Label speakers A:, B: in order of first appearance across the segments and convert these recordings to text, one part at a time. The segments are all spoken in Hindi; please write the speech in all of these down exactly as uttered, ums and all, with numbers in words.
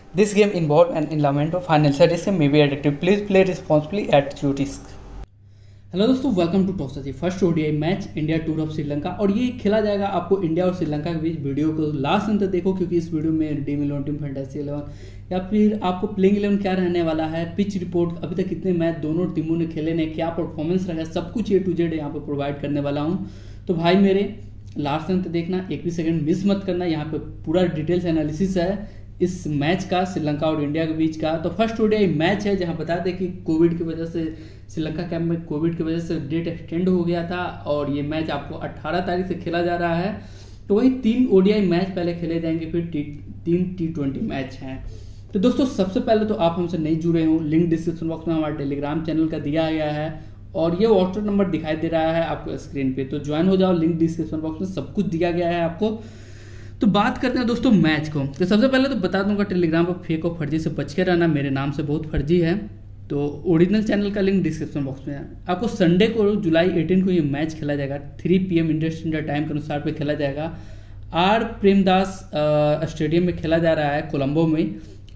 A: This game involves an element of financial risk and may be addictive. Please play responsibly at your risk.
B: हेलो दोस्तों, वेलकम टू टॉस जी first ODI match India tour of Sri Lanka. और ये खेला जाएगा आपको इंडिया और श्रीलंका के बीच। वीडियो को लास्ट अंत तक देखो क्योंकि इस वीडियो में Dream eleven team, fantasy eleven या फिर आपको प्लेइंग इलेवन क्या रहने वाला है, पिच रिपोर्ट, अभी तक कितने मैच दोनों टीमों ने खेले ने, क्या परफॉर्मेंस रहा है, सब कुछ ए टू जेड यहाँ पे प्रोवाइड करने वाला हूँ। तो भाई मेरे लास्ट अंत देखना, एक भी सेकंड मिस मत करना। यहाँ पे पूरा डिटेल्स एनालिसिस है इस मैच का, श्रीलंका और इंडिया के बीच का। तो फर्स्ट ओडीआई मैच है जहां बता दें कि कोविड की वजह से श्रीलंका कैंप में कोविड की वजह से डेट एक्सटेंड हो गया था और ये मैच आपको अठारह तारीख से खेला जा रहा है। तो वही तीन ओडीआई मैच पहले खेले जाएंगे, फिर टी, तीन टी ट्वेंटी मैच हैं। तो दोस्तों सबसे पहले तो आप हमसे नहीं जुड़े हो, लिंक डिस्क्रिप्शन बॉक्स में हमारे टेलीग्राम चैनल का दिया गया है और ये व्हाट्सएप नंबर दिखाई दे रहा है आपको स्क्रीन पे, तो ज्वाइन हो जाओ। लिंक डिस्क्रिप्शन बॉक्स में सब कुछ दिया गया है आपको। तो बात करते हैं दोस्तों मैच को। तो सबसे पहले तो बता दूंगा टेलीग्राम पर फेक और फर्जी से बच के रहना, मेरे नाम से बहुत फर्जी है। तो ओरिजिनल चैनल का लिंक डिस्क्रिप्शन बॉक्स में है। आपको संडे को जुलाई अठारह को ये मैच खेला जाएगा, three P M Indian standard time के अनुसार पे खेला जाएगा। आर प्रेमदास स्टेडियम में खेला जा रहा है कोलंबो में,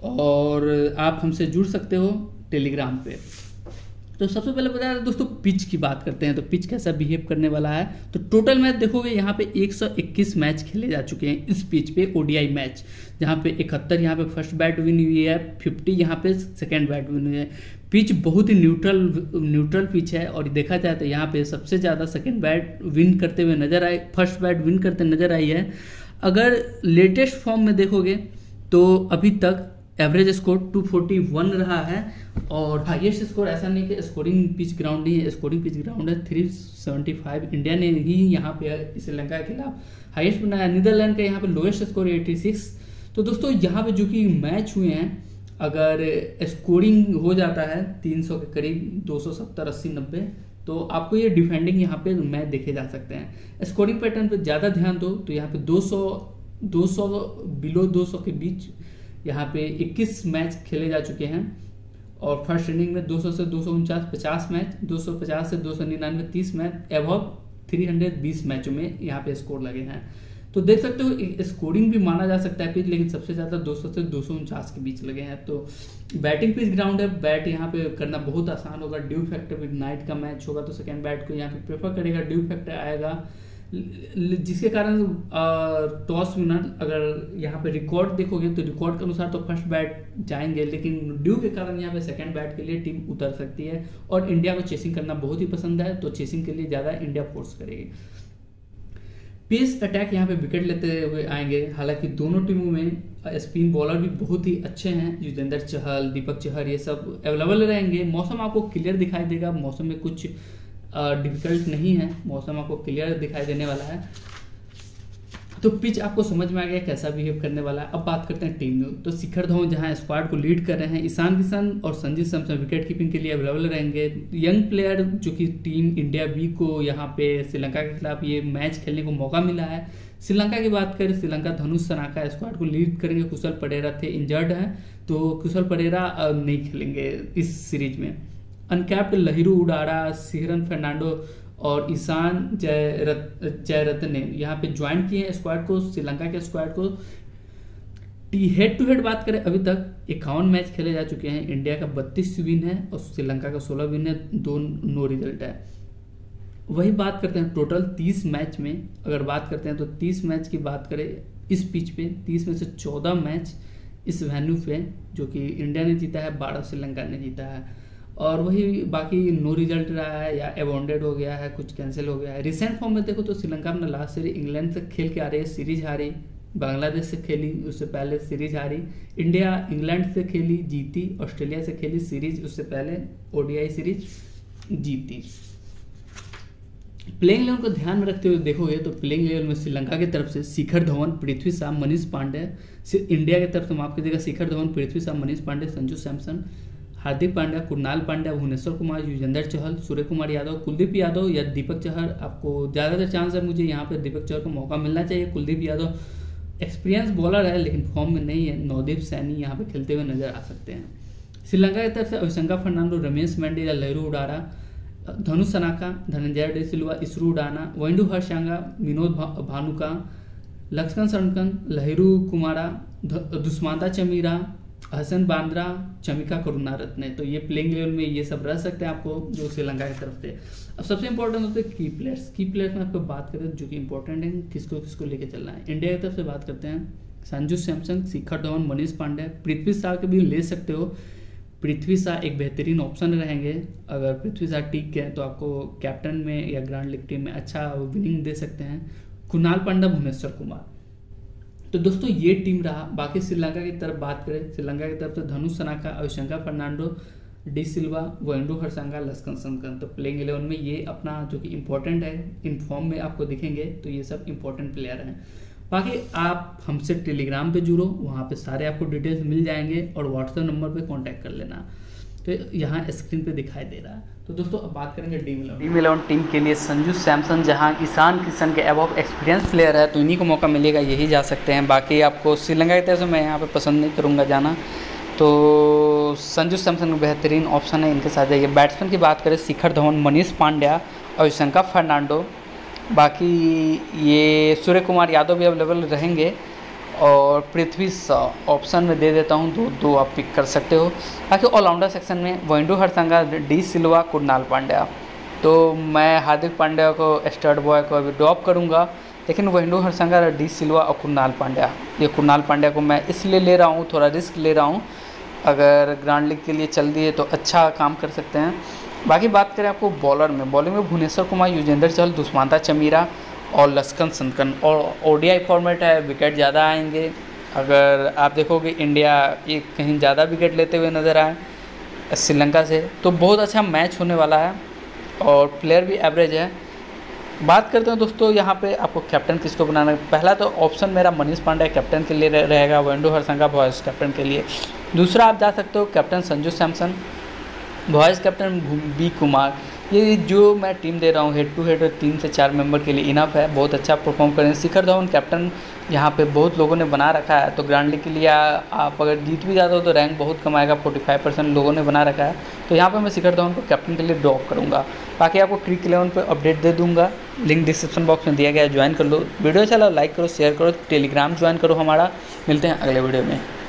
B: और आप हमसे जुड़ सकते हो टेलीग्राम पे। तो सबसे पहले बता रहे दोस्तों पिच की बात करते हैं, तो पिच कैसा बिहेव करने वाला है। तो टोटल मैच देखोगे यहाँ पे एक सौ इक्कीस मैच खेले जा चुके हैं इस पिच पे, ओडीआई मैच, जहाँ पे इकहत्तर यहाँ पे फर्स्ट बैट विन हुई है, पचास यहाँ पे सेकेंड बैट विन हुई है। पिच बहुत ही न्यूट्रल न्यूट्रल पिच है और देखा जाए तो यहाँ पे सबसे ज़्यादा सेकेंड बैट विन करते हुए नजर आए, फर्स्ट बैट विन करते नजर आई है। अगर लेटेस्ट फॉर्म में देखोगे तो अभी तक एवरेज स्कोर दो सौ इकतालीस रहा है और हाईएस्ट स्कोर ऐसा नहीं कि स्कोरिंग पिच ग्राउंड ही है, स्कोरिंग पिच ग्राउंड है तीन सौ पचहत्तर। इंडिया ने ही यहाँ पे श्रीलंका के खिलाफ हाईएस्ट बनाया। नीदरलैंड का यहाँ पे लोएस्ट स्कोर छियासी। तो दोस्तों यहाँ पे जो कि मैच हुए हैं, अगर स्कोरिंग हो जाता है तीन सौ के करीब, दो सौ सत्तर, अस्सी, नब्बे, तो आपको ये डिफेंडिंग यहाँ पे मैच देखे जा सकते हैं। स्कोरिंग पैटर्न पे ज़्यादा ध्यान दो तो यहाँ पे दो सौ दो सौ बिलो दो सौ के बीच यहाँ पे इक्कीस मैच खेले जा चुके हैं और फर्स्ट इनिंग में दो सौ से दो सौ उनचास पचास मैच, दो सौ पचास से दो सौ निन्यानवे तीस मैच, एबव तीन सौ बीस मैचों में यहाँ पे स्कोर लगे हैं। तो देख सकते हो स्कोरिंग भी माना जा सकता है पिच, लेकिन सबसे ज़्यादा दो सौ से दो सौ उनचास के बीच लगे हैं। तो बैटिंग पिच ग्राउंड है, बैट यहाँ पे करना बहुत आसान होगा। ड्यू फैक्टर भी नाइट का मैच होगा तो सेकेंड बैट को यहाँ पे प्रेफर करेगा, ड्यू फैक्टर आएगा, जिसके कारण टॉस विनर, अगर यहाँ पे रिकॉर्ड देखोगे तो रिकॉर्ड के अनुसार तो फर्स्ट बैट जाएंगे, लेकिन ड्यू के कारण यहाँ पे सेकंड बैट के लिए टीम उतर सकती है और इंडिया को चेसिंग करना बहुत ही पसंद है, तो चेसिंग के लिए ज़्यादा इंडिया फोर्स करेगी। पेस अटैक यहाँ पे विकेट लेते हुए आएंगे, हालांकि दोनों टीमों में स्पिन बॉलर भी बहुत ही अच्छे हैं, युजवेंद्र चहल, दीपक चहर, ये सब अवेलेबल रहेंगे। मौसम आपको क्लियर दिखाई देगा, मौसम में कुछ डिफिकल्ट uh, नहीं है, मौसम आपको क्लियर दिखाई देने वाला है। तो पिच आपको समझ में आ गया कैसा बिहेव करने वाला है। अब बात करते हैं टीम में। तो शिखर धवन जहां स्क्वाड को लीड कर रहे हैं, ईशान किशन और संजीव सैमसन विकेट कीपिंग के लिए अवेलेबल रहेंगे। यंग प्लेयर जो कि टीम इंडिया बी को यहाँ पे श्रीलंका के खिलाफ ये मैच खेलने को मौका मिला है। श्रीलंका की बात करें, श्रीलंका धनुष सनाका स्क्वाड को लीड करेंगे। कुशल परेरा थे इंजर्ड है, तो कुशल परेरा नहीं खेलेंगे इस सीरीज में। अनकैप्ड लहिरू उडारा, सिहरन फर्नांडो और ईशान जयरत जयरत्न ने यहाँ पे ज्वाइन किए हैं स्क्वाड को, श्रीलंका के स्क्वाड को। हेड टू हेड बात करें, अभी तक इक्यावन मैच खेले जा चुके हैं। इंडिया का बत्तीस विन है और श्रीलंका का सोलह विन है, दो नो रिजल्ट है। वही बात करते हैं टोटल तीस मैच में, अगर बात करते हैं तो तीस मैच की बात करें इस पिच पे, तीस में से चौदह मैच इस वेन्यू पे जो कि इंडिया ने जीता है, बारह श्रीलंका ने जीता है। और वही बाकी नो रिजल्ट रहा है या एबॉन्डेड हो गया है, कुछ कैंसिल हो गया है। रिसेंट फॉर्म में देखो तो श्रीलंका अपना लास्ट सीरीज इंग्लैंड से खेल के आ रही है, सीरीज हारी, बांग्लादेश से खेली, उससे पहले सीरीज हारी। इंडिया इंग्लैंड से खेली, जीती, ऑस्ट्रेलिया से खेली सीरीज, उससे पहले ओडीआई सीरीज जीती। प्लेइंग इलेवन को ध्यान में रखते हुए देखोगे तो प्लेइंग इलेवन में श्रीलंका की तरफ से शिखर धवन, पृथ्वी शॉ, मनीष पांडे। इंडिया की तरफ से माफ कीजिएगा, शिखर धवन, पृथ्वी शॉ, मनीष पांडे, संजू सैमसन, हार्दिक पांड्या, कुणाल पांड्या, भुवनेश्वर कुमार, युजवेंद्र चहल, सूर्य कुमार यादव, कुलदीप यादव या दीपक चहर। आपको ज़्यादातर चांस है मुझे यहाँ पे दीपक चहर को मौका मिलना चाहिए। कुलदीप यादव एक्सपीरियंस बॉलर है लेकिन फॉर्म में नहीं है। नवदीप सैनी यहाँ पे खेलते हुए नजर आ सकते हैं। श्रीलंका की तरफ से अभिशंका फर्नांडो, रमेश मेंडी या लहरू उडारा, धनुष सनाका, धनंजय डे सिल्वा, इसरू उडाना, वेंडू हर्षांगा, विनोद भानुका, लक्ष्मण सनकन, लहरू कुमारा, दुष्मांता चमीरा, हसन बांद्रा, चमिका करुणारत्ने, तो ये प्लेइंग इलेवन में ये सब रह सकते हैं आपको जो श्रीलंका की तरफ से। अब सबसे इंपॉर्टेंट होते हैं की प्लेयर्स। की प्लेयर्स में आपको बात करें जो कि इंपॉर्टेंट है, किसको किसको लेके चलना है। इंडिया की तरफ से बात करते हैं संजू सैमसन, शिखर धवन, मनीष पांडे, पृथ्वी शॉ के भी ले सकते हो। पृथ्वी शॉ एक बेहतरीन ऑप्शन रहेंगे। अगर पृथ्वी शॉ ठीक है तो आपको कैप्टन में या ग्रैंड लीग टीम में अच्छा विनिंग दे सकते हैं। कुणाल पांड्या, भुवनेश्वर कुमार। तो दोस्तों ये टीम रहा। बाकी श्रीलंका की तरफ बात करें, श्रीलंका की तरफ से धनुष सनाका, अविशंका फर्नांडो, डी सिल्वा, वेंडू हरसंगा, लस्कन संकन। तो प्लेइंग इलेवन में ये अपना जो कि इंपॉर्टेंट है, इन फॉर्म में आपको दिखेंगे, तो ये सब इंपॉर्टेंट प्लेयर हैं। बाकी आप हमसे टेलीग्राम पे जुड़ो, वहाँ पे सारे आपको डिटेल्स मिल जाएंगे और व्हाट्सएप नंबर पे कांटेक्ट कर लेना। तो यहाँ स्क्रीन पे दिखाई दे रहा है। तो दोस्तों अब बात करेंगे Dream eleven
A: Dream eleven team के लिए संजू सैमसन, जहाँ ईशान किशन के अबव एक्सपीरियंस प्लेयर है, तो इन्हीं को मौका मिलेगा, यही जा सकते हैं। बाकी आपको श्रीलंका की तरफ से मैं यहाँ पे पसंद नहीं करूँगा जाना, तो संजू सैमसन बेहतरीन ऑप्शन है, इनके साथ जाइए। बैट्समैन की बात करें शिखर धवन, मनीष पांड्या, अविशंका फर्नांडो। बाकी ये सूर्य कुमार यादव भी अवेलेबल रहेंगे और पृथ्वी शॉ ऑप्शन में दे देता हूँ, दो दो आप पिक कर सकते हो। बाकी ऑलराउंडर सेक्शन में वेंडू हरसंगा, डी सिल्वा, कुणाल पांड्या। तो मैं हार्दिक पांड्या को स्टार्ट बॉय को अभी ड्रॉप करूँगा, लेकिन वेंडू हरसंगा, डी सिल्वा और कुणाल पांड्या, ये कुणाल पांड्या को मैं इसलिए ले रहा हूँ, थोड़ा रिस्क ले रहा हूँ। अगर ग्रैंड लीग के लिए चल दिए तो अच्छा काम कर सकते हैं। बाकी बात करें आपको बॉलर में, बॉलिंग में भुवनेश्वर कुमार, युजेंद्र चहल, दुष्मांता चमीरा और लस्कन संकन। और ओडीआई फॉर्मेट है, विकेट ज़्यादा आएंगे। अगर आप देखोगे इंडिया ये कहीं ज़्यादा विकेट लेते हुए नज़र आए श्रीलंका से, तो बहुत अच्छा मैच होने वाला है और प्लेयर भी एवरेज है। बात करते हैं दोस्तों यहाँ पे आपको कैप्टन किसको बनाना है। पहला तो ऑप्शन मेरा मनीष पांड्या कैप्टन के लिए रहेगा, वेंडू हरसंगा वाइस कैप्टन के लिए। दूसरा आप जा सकते हो captain Sanju Samson, vice captain B Kumar. ये जो मैं टीम दे रहा हूँ हेड टू हेड तीन से चार मेंबर के लिए इनफ है, बहुत अच्छा परफॉर्म करें। शिखर धवन कैप्टन यहाँ पे बहुत लोगों ने बना रखा है, तो ग्रैंड लीग के लिए आप अगर जीत भी जाते हो तो रैंक बहुत कमाएगा, पैंतालीस परसेंट लोगों ने बना रखा है। तो यहाँ पे मैं शिखर धवन को कैप्टन के लिए ड्रॉप करूँगा। बाकी आपको क्रिक इलेवन पे अपडेट दे दूँगा, लिंक डिस्क्रिप्शन बॉक्स में दिया गया है, ज्वाइन कर लो। वीडियो अच्छा लगा लाइक करो, शेयर करो, टेलीग्राम ज्वाइन करो हमारा। मिलते हैं अगले वीडियो में।